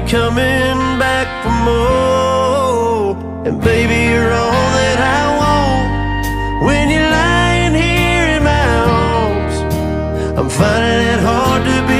coming back for more. And baby, you're all that I want. When you're lying here in my arms, I'm finding it hard to be